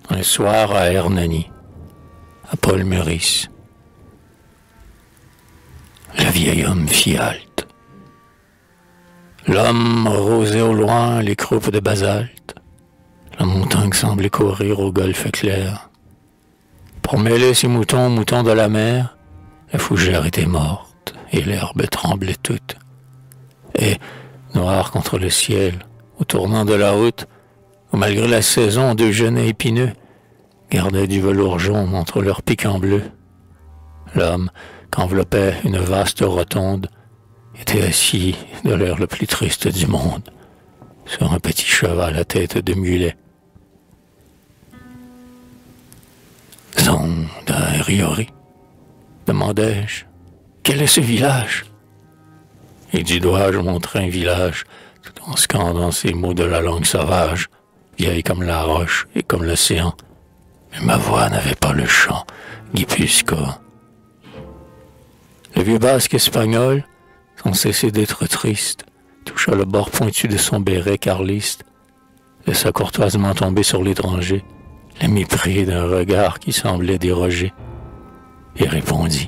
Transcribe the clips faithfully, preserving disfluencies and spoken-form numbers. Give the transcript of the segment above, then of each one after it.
un soir à Hernani, à Paul Meurice. Le vieil homme fit halte. L'homme arrosait au loin les croupes de basalte. La montagne semblait courir au golfe clair. Pour mêler ses moutons aux moutons de la mer, la fougère était morte et l'herbe tremblait toute. Et, noir contre le ciel, au tournant de la route, où malgré la saison, deux genêts épineux gardaient du velours jaune entre leurs piquants bleus. L'homme, qu'enveloppait une vaste rotonde, était assis de l'air le plus triste du monde, sur un petit cheval à tête de mulet. Zonda Riori, demandai-je, quel est ce village? Et du doigt je montrai un village, tout en scandant ces mots de la langue sauvage, vieille comme la roche et comme l'océan. Mais ma voix n'avait pas le chant, guipuscoa. Le vieux basque espagnol, sans cesser d'être triste, toucha le bord pointu de son béret carliste, laissa courtoisement tomber sur l'étranger le mépris d'un regard qui semblait déroger, et répondit.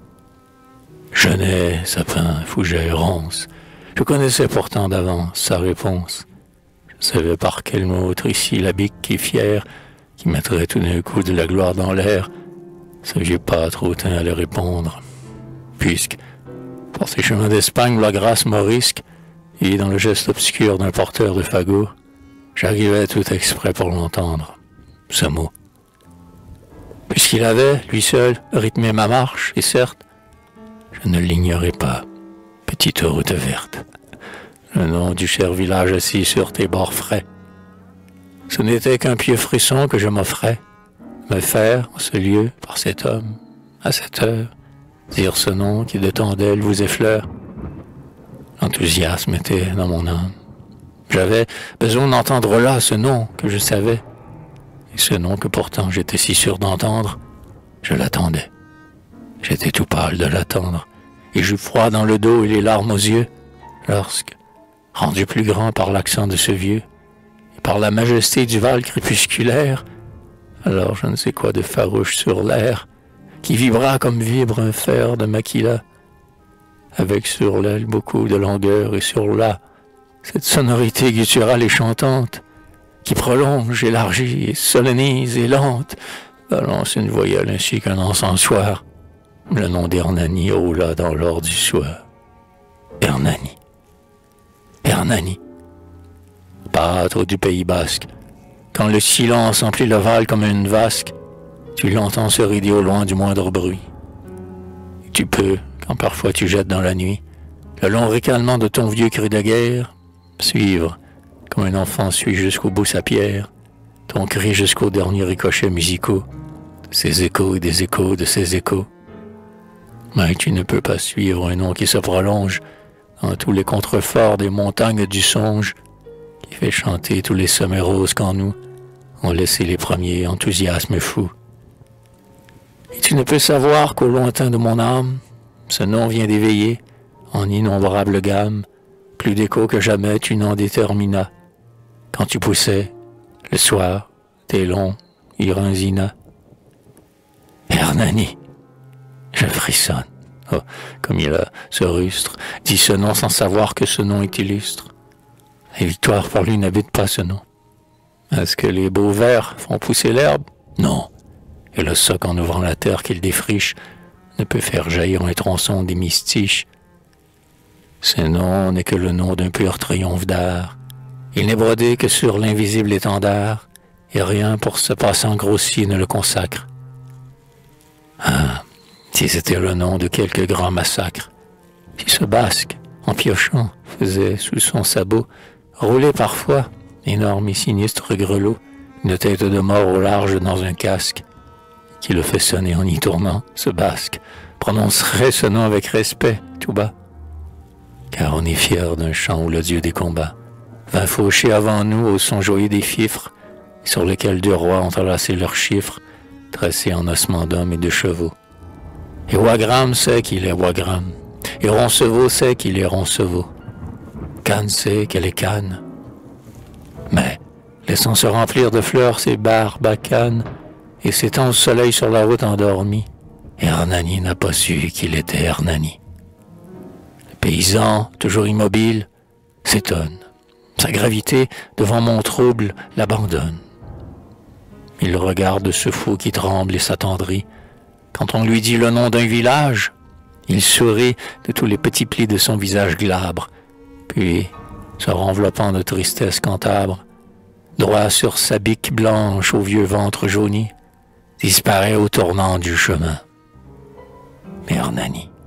Genêt, sapin, fougère, ronce, je connaissais pourtant d'avance sa réponse. Je savais par quel mot trisyllabique et fier, qui mettrait tout d'un coup de la gloire dans l'air, ce vieux pâtre hautain allait répondre. Puisque, pour ces chemins d'Espagne, la grâce morisque, et dans le geste obscur d'un porteur de fagot, j'arrivais tout exprès pour l'entendre, ce mot. Puisqu'il avait, lui seul, rythmé ma marche, et certes, je ne l'ignorais pas, petite route verte, le nom du cher village assis sur tes bords frais. Ce n'était qu'un pieux frisson que je m'offrais, me faire, en ce lieu, par cet homme, à cette heure, dire ce nom qui de tant d'elle vous effleure. L'enthousiasme était dans mon âme. J'avais besoin d'entendre là ce nom que je savais, et ce nom que pourtant j'étais si sûr d'entendre, je l'attendais. J'étais tout pâle de l'attendre, et j'eus froid dans le dos et les larmes aux yeux, lorsque, rendu plus grand par l'accent de ce vieux, et par la majesté du val crépusculaire, alors je ne sais quoi de farouche sur l'air, qui vibra comme vibre un fer de maquila, avec sur l'aile beaucoup de longueur et sur là, cette sonorité gutturale et chantante, qui prolonge, élargit et solennise et lente, balance une voyelle ainsi qu'un encensoir. Le nom d'Hernani roula dans l'or du soir. Hernani. Hernani. Pâtre du Pays basque, quand le silence emplit le val comme une vasque, tu l'entends se rider au loin du moindre bruit. Et tu peux, quand parfois tu jettes dans la nuit, le long ricanement de ton vieux cri de guerre, suivre, comme un enfant suit jusqu'au bout sa pierre, ton cri jusqu'aux derniers ricochets musicaux, ces échos et des échos de ces échos. Mais tu ne peux pas suivre un nom qui se prolonge dans tous les contreforts des montagnes du songe, qui fait chanter tous les sommets roses qu'en nous ont laissé les premiers enthousiasmes fous. Et tu ne peux savoir qu'au lointain de mon âme, ce nom vient d'éveiller, en innombrables gammes, plus d'écho que jamais tu n'en déterminas. Quand tu poussais, le soir, tes longs Iranzina. Hernani. Je frissonne. Oh, comme il a ce rustre, dit ce nom sans savoir que ce nom est illustre. La victoire pour lui n'habite pas ce nom. Est-ce que les beaux vers font pousser l'herbe? Non. Et le soc en ouvrant la terre qu'il défriche ne peut faire jaillir un tronçon des mystiches. Ce nom n'est que le nom d'un pur triomphe d'art. Il n'est brodé que sur l'invisible étendard, et rien pour ce passant grossier ne le consacre. Ah, si c'était le nom de quelque grand massacre, si ce basque, en piochant, faisait sous son sabot, rouler parfois, énorme et sinistre grelot, une tête de mort au large dans un casque, qui le fait sonner en y tournant, ce basque, prononcerait ce nom avec respect, tout bas. Car on est fier d'un chant où le dieu des combats vint faucher avant nous au son joyeux des fifres, sur lequel deux rois ont entrelacé leurs chiffres, tracés en ossements d'hommes et de chevaux. Et Wagram sait qu'il est Wagram, et Roncevaux sait qu'il est Roncevaux. Cannes sait qu'elle est Cannes. Mais laissant se remplir de fleurs ses barbacanes, et s'étend au soleil sur la route endormie. Et Hernani n'a pas su qu'il était Hernani. Le paysan, toujours immobile, s'étonne. Sa gravité, devant mon trouble, l'abandonne. Il regarde ce fou qui tremble et s'attendrit. Quand on lui dit le nom d'un village, il sourit de tous les petits plis de son visage glabre, puis, se renveloppant de tristesse cantabre, droit sur sa bique blanche au vieux ventre jauni, disparaît au tournant du chemin. Mais Hernani,